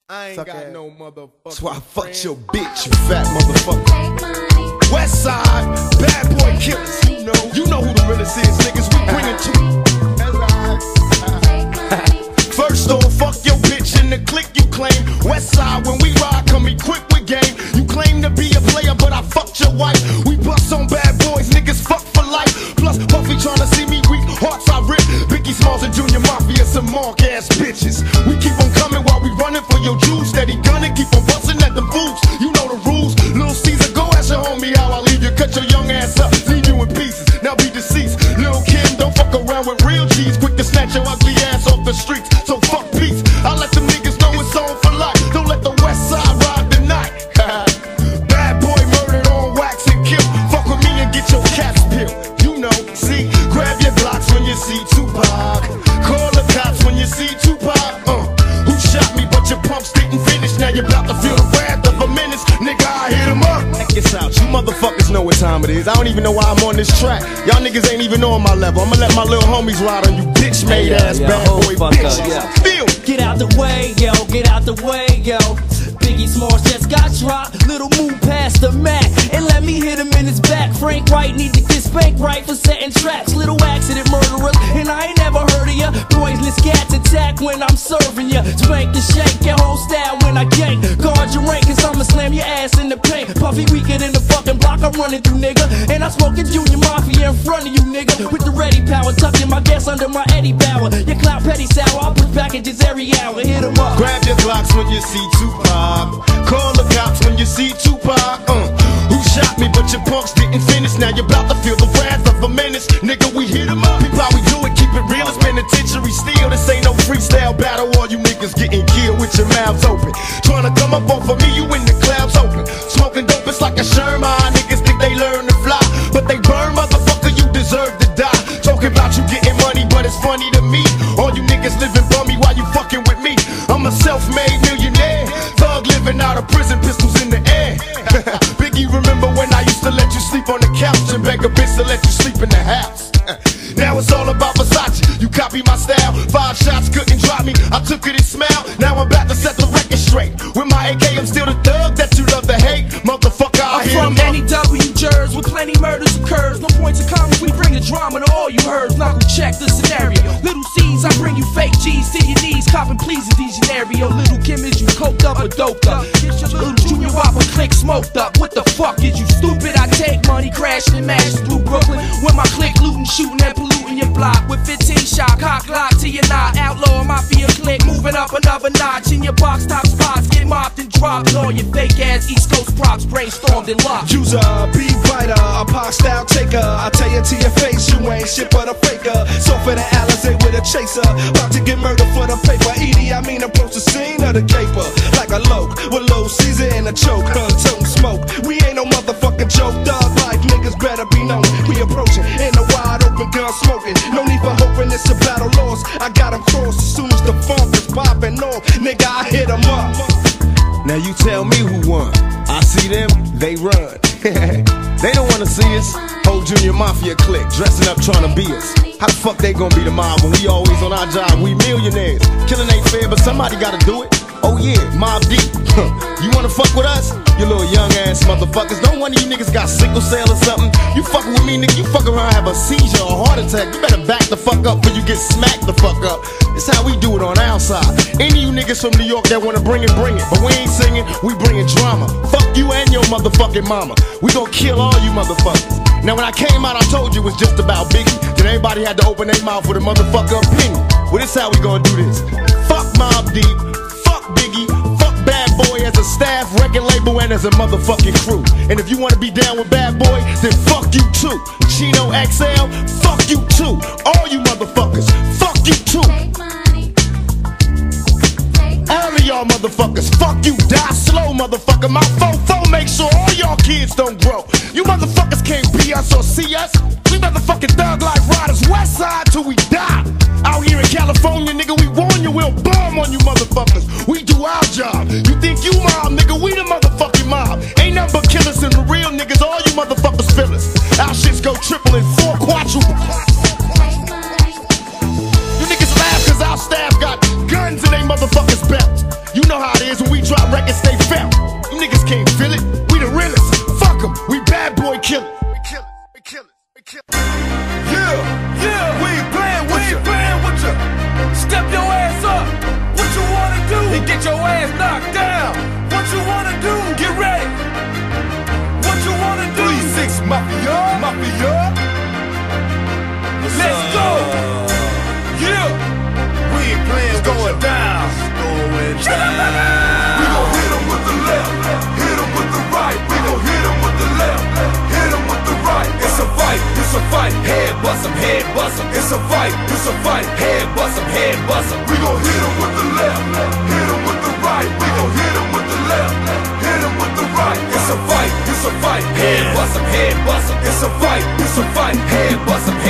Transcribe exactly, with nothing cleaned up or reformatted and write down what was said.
I ain't Suck got ass. no motherfucker. That's why I fucked your bitch, you fat motherfucker. West side, bad boy killers. You know, you know who the realest is, niggas. We bring it to you. First off, fuck your bitch in the clique you claim. West side, when we ride, come equipped with game. You claim to be a player, but I fucked your wife. We bust on bad boys, niggas fuck for life. Plus, Puffy tryna see me weak, hearts I rip. Biggie Smalls and Junior Mafia, some mark ass bitches. We keep on coming while we running for your Jews. Steady gunning, keep on busting at them fools. You know the rules. Lil Caesar, go ask your homie how I leave you. Cut your young ass up, leave you in pieces. Now be deceased. Lil Kim, don't fuck around with real G's. Quick to snatch your ugly ass off the streets. So fuck peace. I let them niggas know it's on for life. Don't let the West Side ride the night. Bad boy murdered on wax and kill. Fuck with me and get your caps peeled. You know, see, grab your Glocks when you see Tupac. Call the cops when you see Tupac. Uh, who shot me but your pumps didn't finish. Now you're about to feel the wrath of a menace. Nigga, I hit him up. Check this out, you motherfuckers know what time it is. I don't even know why I'm on this track. Y'all niggas ain't even on my level. I'ma let my little homies ride on you bitch made Hey, ass yo, bad yo, boy fuck bitches. up, yeah. Feel Get out the way, yo, get out the way, yo. Biggie Smalls just got dropped. Little move past the Mac and let me hit him in his back. Frank White need to get spanked right for setting traps. Little accident murderers, and I ain't never heard of ya. Poisonous cats attack when I'm serving ya. Spank the shake, your whole style when I gank. Guard your rank, cause I'ma slam your ass in the paint. Puffy weaker than the fucking block I'm running through, nigga. And I smoking Junior Mafia in front of you, nigga. With the ready power, tucking my gas under my Eddie Bauer. Your clout petty sour, I'll push packages every hour. Hit 'em up. grab your Glocks when you see Tupac. Call the cops when you see Tupac. Uh, who shot me but your punks didn't finish. Now you're about to feel the wrath of a menace. Nigga, we hit 'em up. People, how we do it, keep it real. It's penitentiary steel. This ain't no freestyle battle. All you niggas getting killed with your mouths open. Tryna come up off of me, you in the clouds open. Smoking dope, it's like a Sherman. Niggas think they learn to fly, but they burn, motherfucker, you deserve to die. Talking about you getting money, but it's funny to me. All you niggas living bummy while you fucking with me. I'm a self-made millionaire, thug living out of prison, pistols in the air. Biggie, remember when I used to let you sleep on the couch and beg a bitch to let you sleep in the house? Now it's all about Versace, you copy my style. Five shots couldn't drop me, I took it and smiled. Now I'm about to set the record straight. With my A K, I'm still the thug that you love to hate. Motherfucker, I I'm hit from him up. N E W Jers with plenty murders occurs. No points of comments, we bring the drama to all you heard. Knuckle check the scenario. Little C's, I bring you fake G's to your knees. Copping please in these scenario. Little Kim, is you coked up or doped up? Little Junior Whopper click smoked up. What the fuck is you stupid? I take money crashing and mashing through Brooklyn. With my click looting, shooting and polluting your block. With fifteen shot, cock lock to your knot. Outlaw mafia click, moving up another notch. In your box top spots, get mopped and dropped. All your fake ass East Coast props brainstormed and locked. User, be writer, a pop style taker. I tell you to your face, you ain't shit but a faker. So for the Alizé with a chaser, about to get murdered for the paper. Edie, I mean approach the scene of the caper like a loke with low Caesar in a choke, huh, toting smoke. We ain't no motherfucking joke, dog life niggas better be known. We approaching in a wide open gun smoking. No need for hoping it's a battle lost. I got 'em crossed as soon as the funk is popping off. Nigga, I hit 'em up. Now you tell me who won. I see them, they run. They don't wanna see us. Whole Junior Mafia clique, dressing up trying to be us. How the fuck they gonna be the mob when we always on our job? We millionaires. Killing ain't fair, but somebody gotta do it. Oh yeah, Mob Deep. You wanna fuck with us? You little young ass motherfuckers. Don't one of you niggas got sickle cell or something. You fucking with me, nigga, you fuck around, have a seizure or a heart attack. You better back the fuck up before you get smacked the fuck up. It's how we do it on our side. Any of you niggas from New York that wanna bring it, bring it. But we ain't singing, we bringing drama. Fuck you and your motherfucking mama. We gon' kill all you motherfuckers. Now when I came out, I told you it was just about Biggie. Then everybody had to open their mouth with a motherfucker opinion. Well, this how we gonna do this. Fuck Mobb Deep, fuck Biggie, fuck Bad Boy as a staff, record label, and as a motherfucking crew. And if you wanna be down with Bad Boy, then fuck you too. Chino X L, fuck you too. All you motherfuckers, fuck you too. All of y'all motherfuckers, fuck you, die slow, motherfucker. My fofo make sure all y'all kids don't grow. You motherfuckers can't be us or see us. We motherfucking thug life riders, West Side till we die. Out here in California, nigga, we warn you, we'll bomb on you motherfuckers. We do our job. You think you mob, nigga, we the motherfucking mob. Ain't nothing but killers and the real niggas, all you motherfuckers feel us. Our shits go triple and four quadruple. You niggas laugh cause our staff got guns in they motherfuckers' belts. You know know how it is when we drop records, they felt. Them niggas can't feel it. We the realest. Fuck them. We bad boy killers. We kill it. We kill it. We kill it. Yeah, yeah. We ain't playing. We ain't playing with ya. Step your ass up. What you wanna do? And get your ass knocked down. What you wanna do? Get ready. What you wanna do? three six Mafia, Mafia. Let's go. Yeah. We ain't playing. It's going down. Going down. We gon' hit 'em with the left, hit 'em with the right. We gon' hit 'em with the left, hit 'em with the right. It's a fight, it's a fight. Head bust 'em, head bust 'em. It's a fight, it's a fight. Head bust 'em, head bust 'em. We gon' hit 'em with the left, hit 'em with the right. We gon' hit 'em with the left, hit 'em with the right. It's a fight, it's a fight. Head bust 'em, head bust 'em. It's a fight, it's a fight. Head bust 'em.